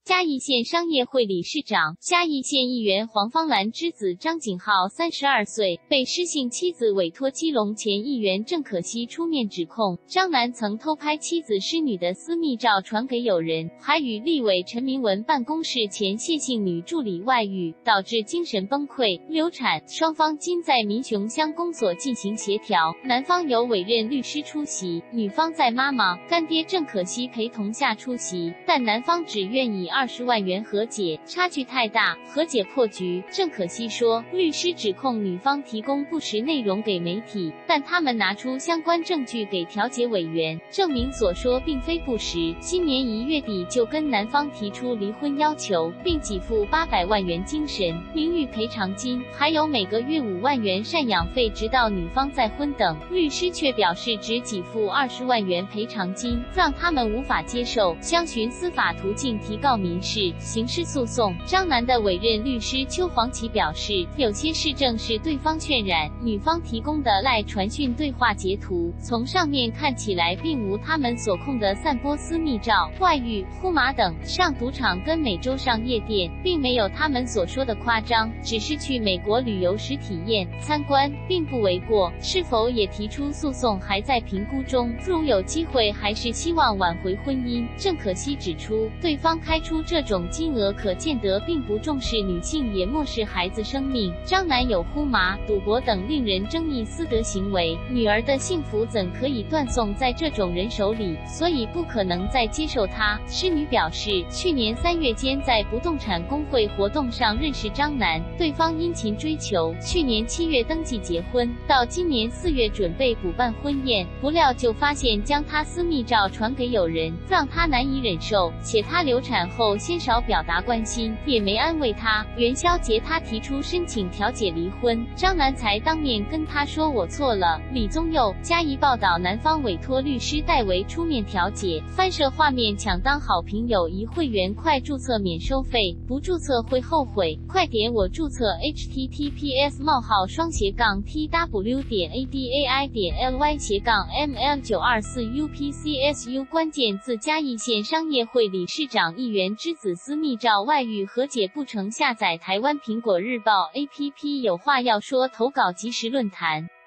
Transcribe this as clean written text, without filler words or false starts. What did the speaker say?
嘉义县商业会理事长、嘉义县议员黄芳兰之子张景浩32岁，被施姓妻子委托基隆前议员郑可熙出面指控，张男曾偷拍妻子施女的私密照传给友人，还与立委陈明文办公室前谢姓女助理外遇，导致精神崩溃、流产。双方今在民雄乡公所进行协调，男方由委任律师出席，女方在妈妈、干爹郑可熙陪同下出席，但男方只愿以20万元和解，差距太大，和解破局。郑可熙说，律师指控女方提供不实内容给媒体，但他们拿出相关证据给调解委员，证明所说并非不实。今年1月底就跟男方提出离婚要求，并给付800万元精神、名誉赔偿金，还有每个月5万元赡养费，直到女方再婚等。律师却表示只给付20万元赔偿金，让他们无法接受，相循司法途径提告民事、刑事诉讼。张男的委任律师邱黄奇表示，有些事证是对方渲染，女方提供的赖传讯对话截图，从上面看起来并无他们所控的散播私密照、外遇、呼麻等，上赌场跟每周上夜店，并没有他们所说的夸张，只是去美国旅游时体验、参观，并不为过。是否也提出诉讼还在评估中，如有机会还是希望挽回婚姻。郑可熙指出，对方开出这种金额可见得并不重视女性，也漠视孩子生命。张男有呼麻、赌博等令人争议私德行为，女儿的幸福怎可以断送在这种人手里，所以不可能再接受他。施女表示，去年3月间在不动产公会活动上认识张男，对方殷勤追求，去年7月登记结婚，到今年4月准备补办婚宴，不料就发现将他私密照传给友人，让他难以忍受，且他流产后鲜少表达关心，也没安慰他。元宵节他提出申请调解离婚，张男才当面跟他说我错了。李宗佑，嘉义报道，男方委托律师代为出面调解，翻摄画面抢当好评，友谊会员快注册免收费，不注册会后悔，快点我注册 https://twadai.ly/ml924upcsu 关键字嘉义县商业会理事长议员之子私密照外遇和解不成，下载台湾苹果日报 APP 有话要说投稿即时论坛。